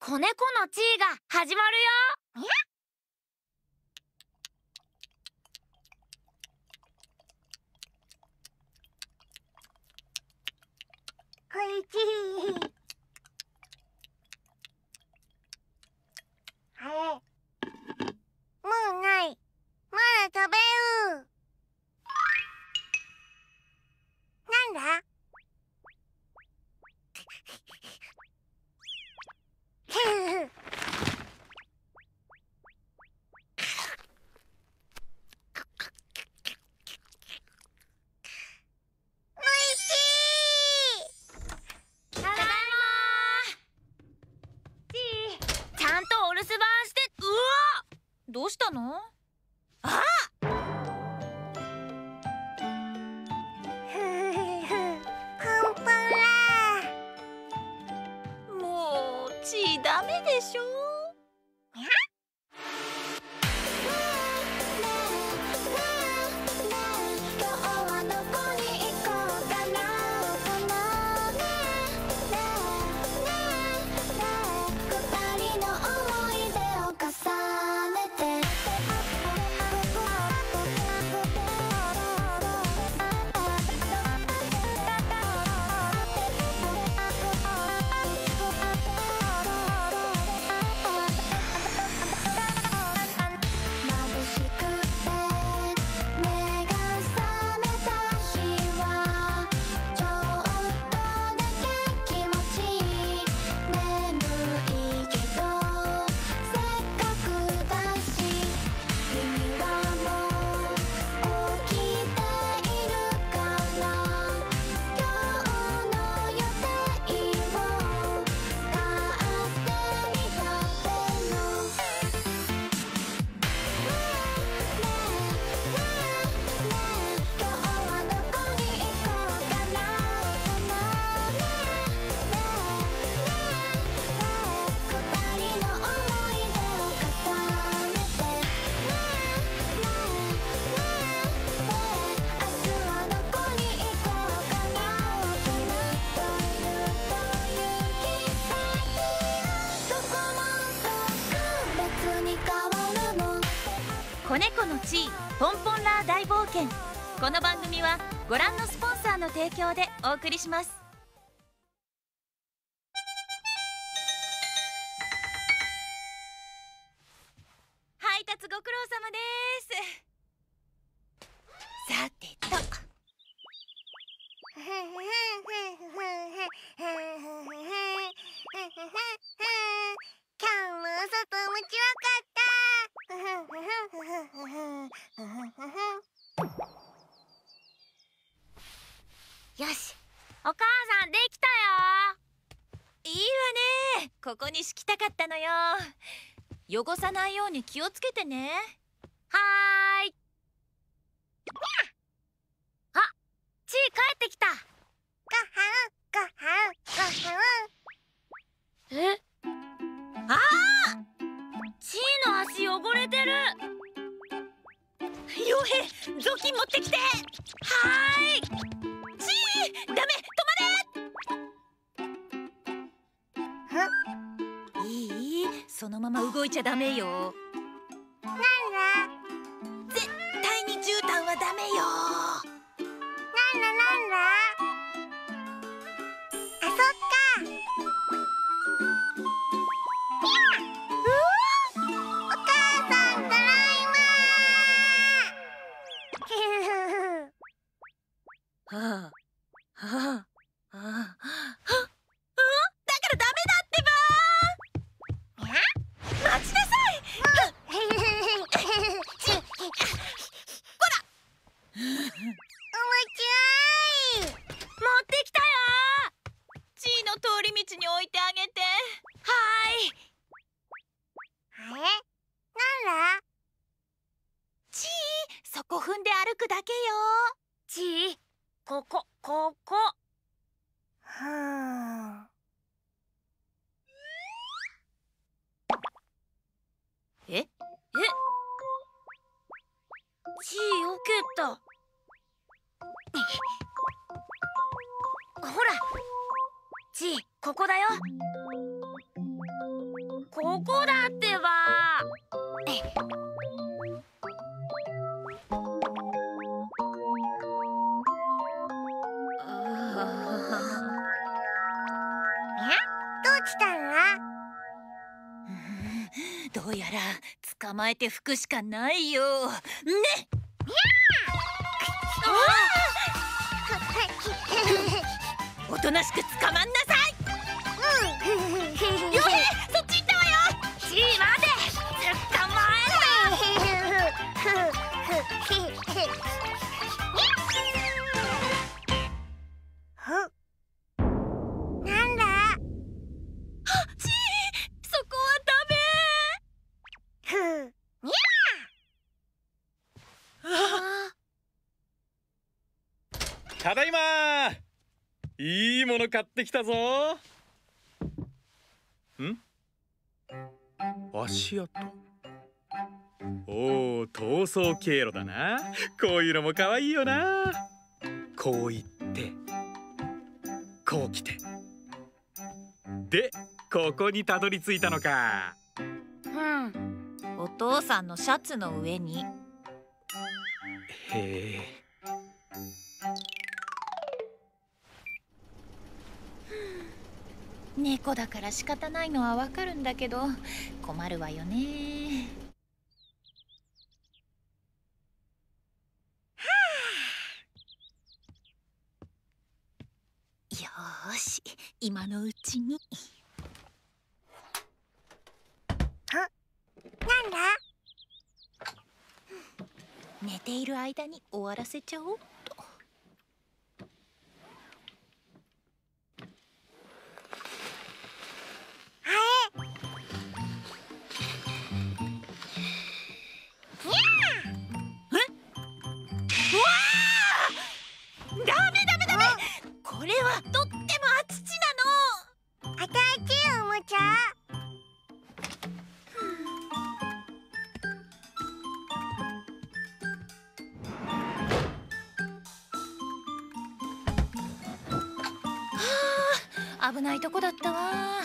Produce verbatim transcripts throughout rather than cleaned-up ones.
子猫のチーが始まるよ。 こいちー。あれ、もうない。まだ食べる。なんだ？ふふふ。 ただいまー。チー、ちゃんとお留守番して。うわ、どうしたの？あふふふ。パンパンラー、もうチーダメでしょ。子猫のチーポンポンラー大冒険。この番組はご覧のスポンサーの提供でお送りします。配達ご苦労様です。さてと、 今日も外面白かった。 よし、お母さんできたよ。いいわね、ここに敷きたかったのよ。汚さないように気をつけてね。はーい。あ、チー帰ってきた。 ごはんごはんごはん。 え、あー、チーの足汚れてる。ヨヘ、雑巾持ってきて。はーい。チー、ダメ、止まれ。いい、そのまま動いちゃダメよ。 なんだ？ 絶対に絨毯はダメよ。 なんだなんだ？あ、そっか。お母さん、ただいまー。はあ、はあ、はあ、はあ、だからダメだってばー。待ちなさい。 おもちゃい。 持ってきたよー。チーの通り道に置いてあげて。はーい。 あれ？なんだ？ チー、そこ踏んで歩くだけよ。チー、ここ、ここ。 はあ。 え？え？チー、よけた。ほら、チー、ここだよ。 ここだってば。 どうしたの？ どうやら捕まえて拭くしかないよ。ね。おとなしく捕まんなさい。よへ、そっち行ったわよ。ちー、待て。捕まなんだ？ えた。ちー、そこはダメ。 ただいまー。いいもの買ってきたぞー。ん？足跡。おお、逃走経路だな。こういうのも可愛いよな。こう行ってこう来て、でここにたどり着いたのか。 うん、お父さんのシャツの上に。 へえ。 猫だから仕方ないのはわかるんだけど、困るわよね。よーし、今のうちに。 なんだ？ 寝ている間に終わらせちゃおうっと。ダメダメダメ。これはとっても熱ちなの。 新しいおもちゃ？ はあ、危ないとこだったわ。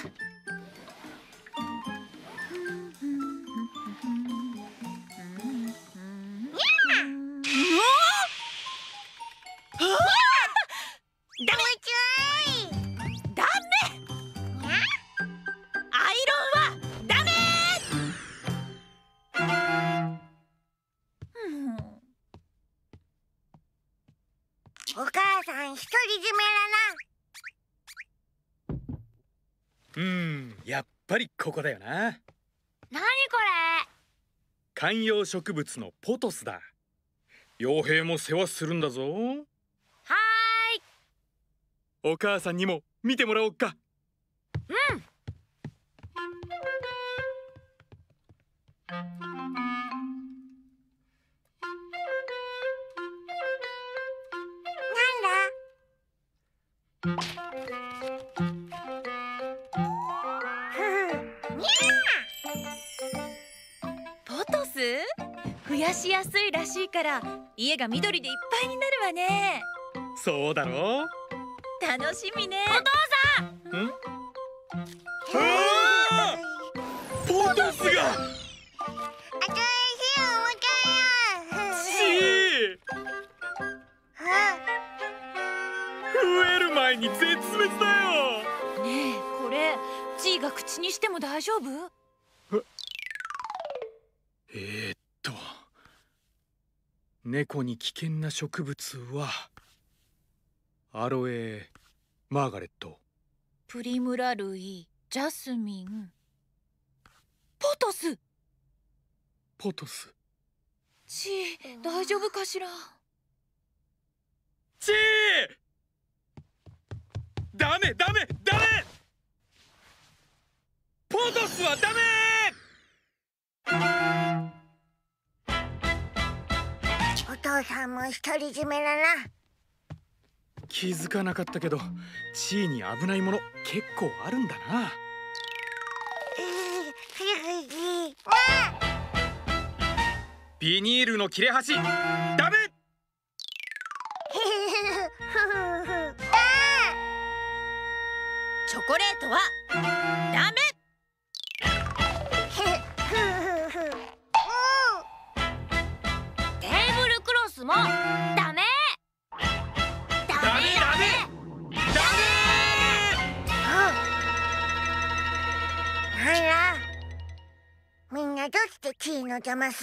お母さん独り占うーん、やっぱりここだよな。 なにこれ？ 観葉植物のポトスだ。傭兵も世話するんだぞ。 はーい。 お母さんにも見てもらおうか。 うん。ポトス？増やしやすいらしいから家が緑でいっぱいになるわね。 そうだろう。 楽しみね。 お父さん。ん？はあ！ポトスが。 新しいおもちゃや。 ちー。増える前に絶滅だよ。 ねえ、これチーが口にしても大丈夫？ えー、っと猫に危険な植物はアロエ、マーガレット、 プリムラ類、ジャスミン、ポトス。 ポトス。 チー、大丈夫かしら？ チー！ダメダメダメ！ポトスはダメ！ お父さんも独り占めだな。 気づかなかったけど、チーに危ないもの結構あるんだな。ビニールの切れ端ダメ！ チョコレートはダメ。 ら、みんなどうしてチーの邪魔す？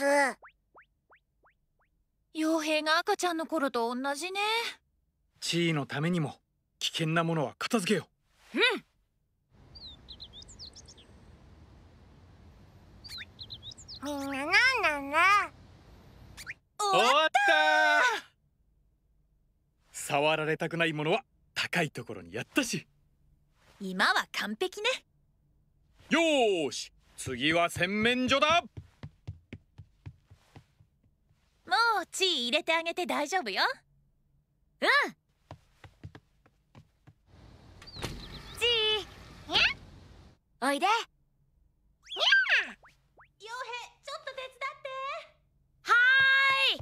傭兵が赤ちゃんの頃と同じね。 チーのためにも危険なものは片付けよう。 うん。 みんななんなんだ？ 終わった。触られたくないものは高いところにやったし、 今は完璧ね。 よーし、次は洗面所だ。 もう血入れてあげて大丈夫よ。うん。血にゃおいで。 にゃ傭兵、ちょっと手伝って。はーい。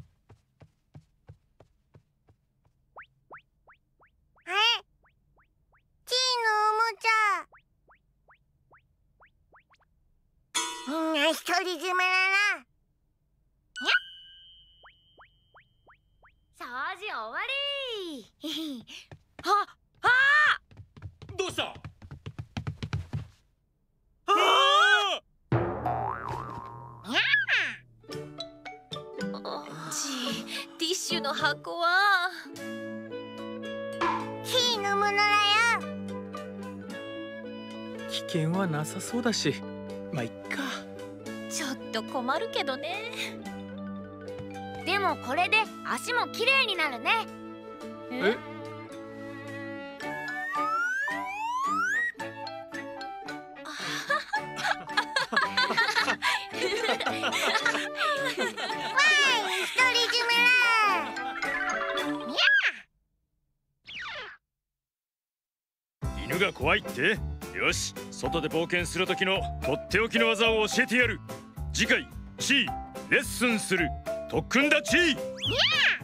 え、チーのおもちゃ。みんな独り占めだな。 掃除終わり。はあどうした？ああ。ち、ティッシュの箱はチーのものだよ。 危険はなさそうだし、まあいっか。 ちょっと困るけどね。 でもこれで足もきれいになるね。 え？犬が怖いって？よし、外で冒険する時のとっておきの技を教えてやる。次回チーレッスンする特訓だチー。